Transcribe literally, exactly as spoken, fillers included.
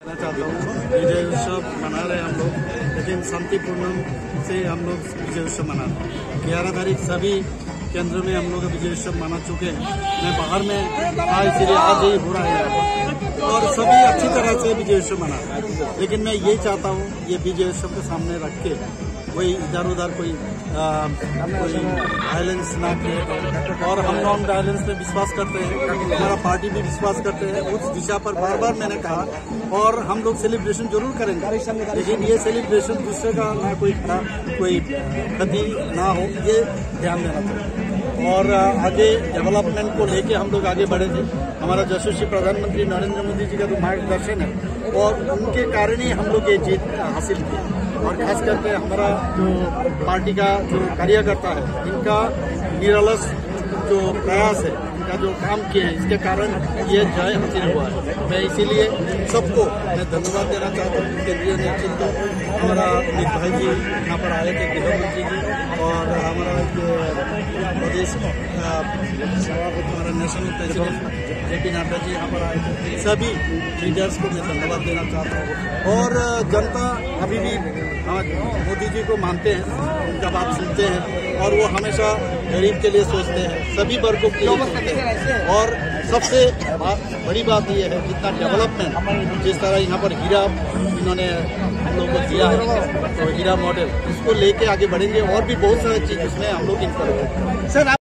मैं चाहता हूँ विजय उत्सव मना रहे हम लोग, लेकिन शांतिपूर्ण से हम लोग विजय उत्सव मना रहे हैं। ग्यारह तारीख सभी केंद्र में हम लोग विजय उत्सव मना चुके हैं। मैं बाहर में था, इसलिए आज ही हो रहा है और सभी अच्छी तरह से विजय उत्सव मना रहे हैं। लेकिन मैं यही चाहता हूँ ये विजय उत्सव के सामने रख के कोई इधर उधर कोई आ, कोई वायलेंस ना किए, और हम नॉन वायलेंस में विश्वास करते हैं, हमारा पार्टी भी विश्वास करते हैं। उस दिशा पर बार बार मैंने कहा और हम लोग सेलिब्रेशन जरूर करेंगे, लेकिन ये सेलिब्रेशन दूसरे का ना कोई कोई क्षति ना हो, ये ध्यान देना चाहिए। और आगे डेवलपमेंट को लेके हम लोग आगे बढ़े थे। हमारा यशस्वी प्रधानमंत्री नरेंद्र मोदी जी का जो मार्गदर्शन है और उनके कारण ही हम लोग ये जीत हासिल की। और खास करके हमारा जो पार्टी का जो कार्यकर्ता है, इनका निरलस जो प्रयास है, इनका जो काम किया है, इसके कारण ये जय हासिल हुआ है। मैं इसीलिए सबको मैं धन्यवाद देना चाहता हूँ। केंद्रीय नेतृत्व हमारा अमित भाई जी यहाँ पर आए थे, गृह मंत्री जी, और हमारा प्रदेश हमारा national president J P Nadda ji यहाँ पर आए थे। सभी लीडर्स को मैं धन्यवाद देना चाहता हूँ। और जनता अभी भी मोदी जी को मानते हैं, उनका बात सुनते हैं और वो हमेशा गरीब के लिए सोचते हैं, सभी वर्गों के लिए सोचते हैं। और सबसे बड़ी बात यह है, जितना डेवलपमेंट, जिस तरह यहाँ पर हीरा इन्होंने हम लोग को दिया है, तो हीरा मॉडल, इसको लेके आगे बढ़ेंगे और भी बहुत सारी चीज़ इसमें हम लोग इन करेंगे। सर